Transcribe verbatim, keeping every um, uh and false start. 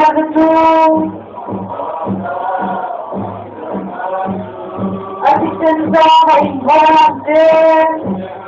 Tage zu, als ich den Sommer in Wohnung sehe.